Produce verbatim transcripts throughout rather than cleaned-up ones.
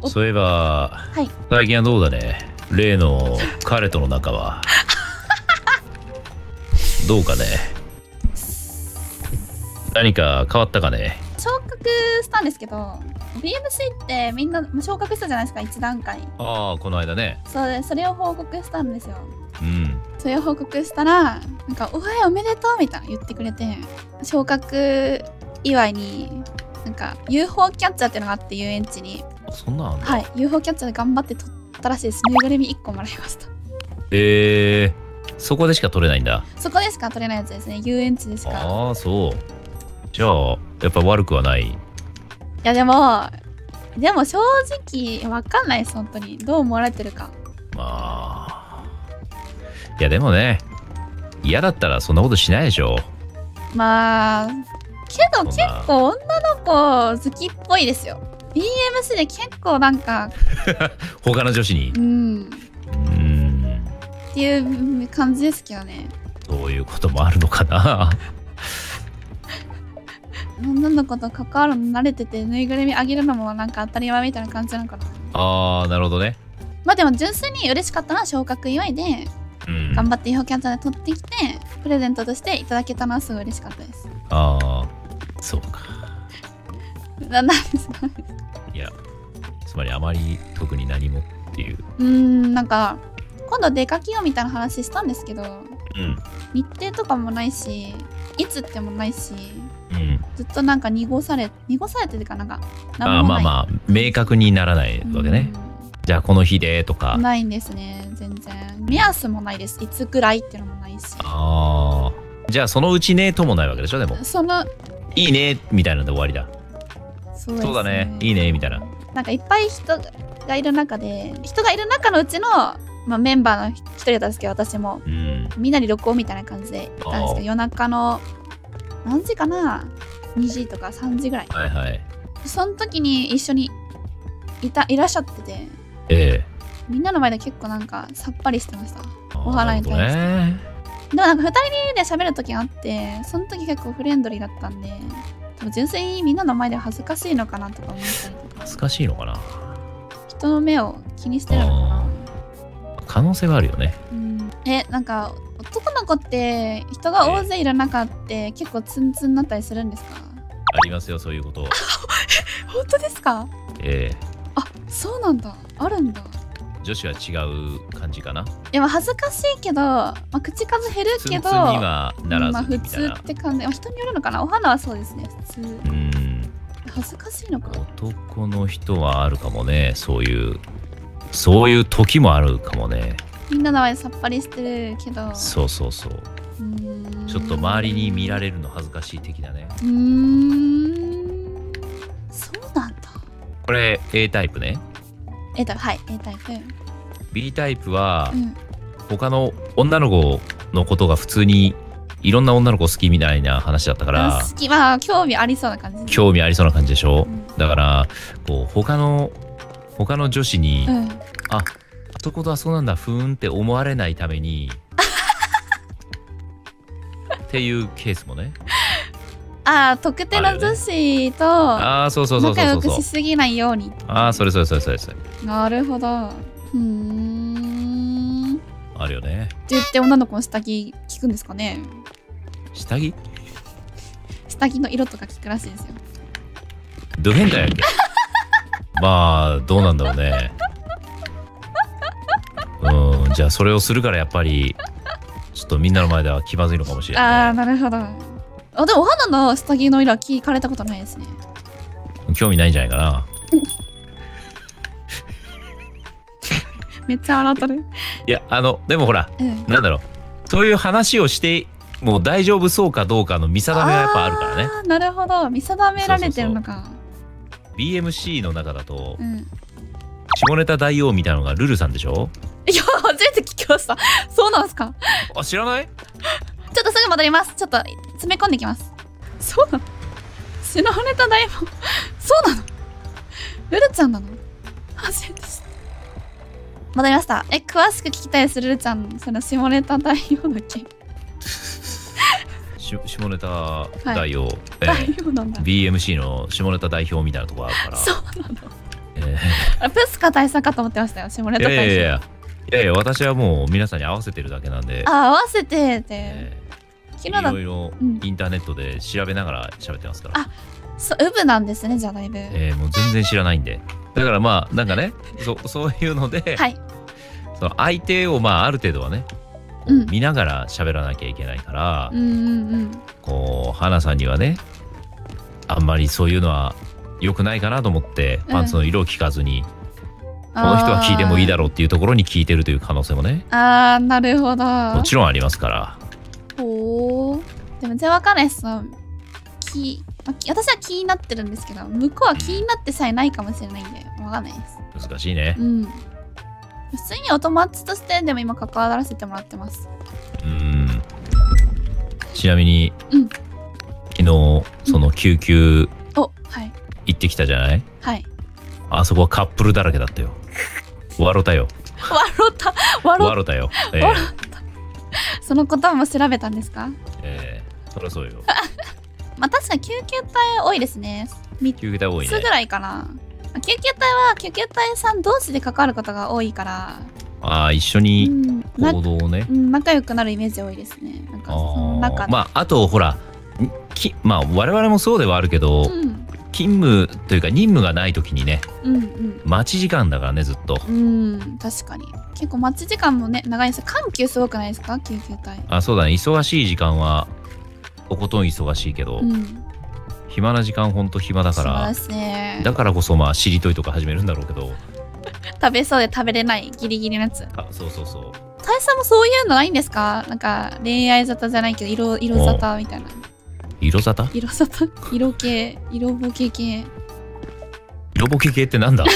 そういえば、 はい、 最近はどうだね、例の彼との仲は。どうかね。何か変わったかね。 昇格したんですけど、ビーエムシー ってみんな昇格したじゃないですか、いちだんかい。 ああ、この間ね。 そうで、それを報告したんですよ。 うん。 それを報告したら、なんか、おはようおめでとうみたいな言ってくれて、昇格祝いに、なんか ユーフォー キャッチャーっていうのがあって、遊園地に。 そんなんあんだ。 はい、ユーフォー キャッチャーで頑張って取ったらしいです。ぬいぐるみいっこもらいました。 えー、そこでしか取れないんだ。 そこでしか取れないやつですね。遊園地でしか。 ああ、そう。じゃあ、やっぱ悪くはない。いや、でも、でも正直、わかんないです、本当に。どう思われてるか。 まあ。いや、でもね、嫌だったらそんなことしないでしょ。 まあ、けど結構女の子好きっぽいですよ。ビーエムシー で結構なんか他の女子に。 うん。 うんっていう感じですけどね。 そういうこともあるのかな。 女の子と関わるの慣れてて、ぬいぐるみあげるのもなんか当たり前みたいな感じなのかな。 ああ、なるほどね。 まあでも純粋に嬉しかったのは昇格祝いで、うん、頑張って ユーフォー キャッチャーで取ってきて、プレゼントとしていただけたのはすごい嬉しかったです。 ああ、そうか。 な、なんですか。 いや、つまりあまり特に何もっていう。 うーん、なんか、今度出かけようみたいな話したんですけど、うん、日程とかもないし、いつってもないし、うん、ずっとなんか濁され、濁されてるかなんか、 ああ、まあまあ、明確にならないわけね。うん、じゃあこの日でとか。 ないんですね、全然。目安もないです。いつくらいっていうのもないし。 ああ。じゃあそのうちねともないわけでしょ、でも。 その、 いいねみたいなので終わりだ。 そうですね。 そうだね、いいねみたいな。 なんかいっぱい人がいる中で、人がいる中のうちの、まあ、メンバーの一人だったんですけど、私も、うん、みんなに旅行みたいな感じで行ったんですけど、夜中の何時かな、にじとかさんじぐらい。はいはい。その時に一緒にいたいらっしゃってて、ええ、みんなの前で結構なんかさっぱりしてました。お花に対して。ね、でもなんかふたりで喋る時があって、その時結構フレンドリーだったんで、でも純粋にみんなの前で恥ずかしいのかなとか思ったりとか。恥ずかしいのかな。人の目を気にしてるのかな。可能性はあるよね。うん、え、なんか男の子って人が大勢いる中って結構ツンツンになったりするんですか？ありますよ、そういうこと。本当ですか？ええ。あ、そうなんだ。あるんだ。女子は違う感じかな。でも恥ずかしいけど、まあ、口数減るけど、ツンツンにはならずみたいな。まあ普通って感じ。人によるのかな。お花はそうですね、普通。うん。恥ずかしいのか。男の人はあるかもね、そういうそういう時もあるかもね。みんなの前でさっぱりしてるけど。そうそうそう。うーん、ちょっと周りに見られるの恥ずかしい的なね。うーん。そうなんだ。これ A タイプね。A タイプ、はい、A タイプ。B タイプは、うん、他の女の子のことが普通にいろんな女の子好きみたいな話だったから。好き、まあ興味ありそうな感じ、ね。興味ありそうな感じでしょ。うん、だからこう他の他の女子に、うん、あ、あそことはそうなんだ、ふーんって思われないためにっていうケースもね。ああ、特定の女子と仲良くしすぎないように。ああ、それそれそれそれそれ。なるほど。うーん。あるよね。って言って女の子の下着聞くんですかね。下着？下着の色とか聞くらしいですよ。ど変態やっけ。まあどうなんだろうね。うん、じゃあそれをするからやっぱりちょっとみんなの前では気まずいのかもしれない、ね。ああ、なるほど。あ、でもお花の下着の色は聞かれたことないですね。興味ないんじゃないかな。めっちゃ笑ってる。いや、あのでもほら、うん、なんだろう、そういう話をしてもう大丈夫そうかどうかの見定めはやっぱあるからね。ああ、なるほど、見定められてるのか。そうそうそう、ビーエムシー の中だと、うん、下ネタ大王みたいなのがルルさんでしょ。いや、初めて聞きました。そうなんですか。あ、知らない？ちょっとすぐ戻ります。ちょっと詰め込んできます。そうなの？下ネタ大王。そうなの？ルルちゃんなの？初めて知った。戻りました。え、詳しく聞きたいです、ルルちゃん。その下ネタ大王だっけ。し下ネタ代表、はい、えー、ビーエムシー の下ネタ代表みたいなとこあるから。そうなの、えーあプスカ大佐かと思ってましたよ、下ネいやいやいタ大佐。 やいやいや、私はもう皆さんに合わせてるだけなんで、 あ、合わせてって。 え昨日だーいろいろうんインターネットで調べながら喋ってますから、 あそう、ウブなんですね、じゃあだいぶ。 えーもう全然知らないんで、だからまあなんかね、そそういうので、 はい。 その相手をまあある程度はね、こううん見ながら喋らなきゃいけないから、 うんうんうん。 こう花さんにはね、あんまりそういうのは良くないかなと思って、パンツの色を聞かずに、この人は聞いてもいいだろうっていうところに聞いてるという可能性もね、 あー、なるほど。 もちろんありますから。 ほー。でも全然わかんないです。その気、まき私は気になってるんですけど、向こうは気になってさえないかもしれないんで、わかんないです。 難しいね。 うん。普通にお友達としてでも今関わらせてもらってます。 うーん。ちなみに、 うん昨日その救急お、はい。 行ってきたじゃない？ はい。 あそこはカップルだらけだったよ。笑ったよ。 笑った笑っ笑ったよ。えー笑そのことも調べたんですか？ えーそりゃそうよ。 まあ確かに救急隊多いですね。みっ救急隊多いねつぐ。らいかな。救急隊は救急隊さん同士で関わることが多いから、 ああ、一緒うにん、な行動をね。 うん仲良くなるイメージ多いですね。なんかその中で。 あーまあ、あとほら、んきまあ我々もそうではあるけど、 うん勤務というか任務がない時にね、 うんうん待ち時間だからね、ずっと。 うん確かに結構待ち時間もね長いです。緩急すごくないですか救急隊？ あ、そうだね。忙しい時間は、とことん忙しいけど、 うん暇な時間ほんと暇だからそうで、すね。 だからこそまあしりとりとか始めるんだろうけど、 食べそうで食べれないギリギリのやつ。 あ、そうそうそう。 大佐もそういうのないんですか？なんか恋愛沙汰じゃないけど色色沙汰みたいな。 色沙汰？ 色沙汰色系色ボケ系。 色ボケ系ってなんだ？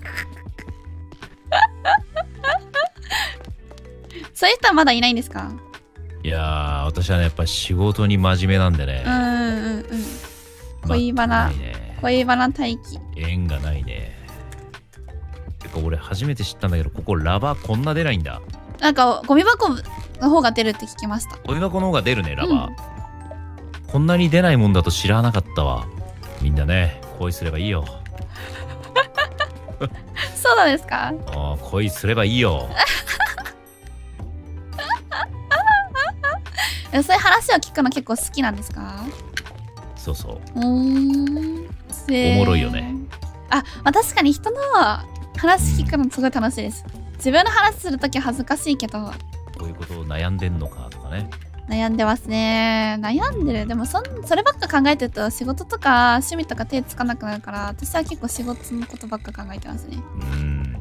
そういう人はまだいないんですか？ いやー、私はね、やっぱ仕事に真面目なんでねう。んうんうん恋バナないね。 恋バナ待機。 縁がないね。てか俺初めて知ったんだけど、ここラバこんな出ないんだ。 なんかゴミ箱の方が出るって聞きました。 ゴミ箱の方が出るね、ラバ、こんなに出ないもんだと知らなかったわ。みんなね、恋すればいいよ。 そうなんですか？ ああ、恋すればいいよ。 えそういう話を聞くの結構好きなんですか？ そうそう。 うーんおもろいよね。 あ、まあ、確かに人の話聞くのすごい楽しいです。自分の話するときは恥ずかしいけどこういうことを悩んでんのかとかね。 悩んでますね。悩んでる。でもそんそればっか考えてると仕事とか趣味とか手つかなくなるから、私は結構仕事のことばっか考えてますね。 うーん。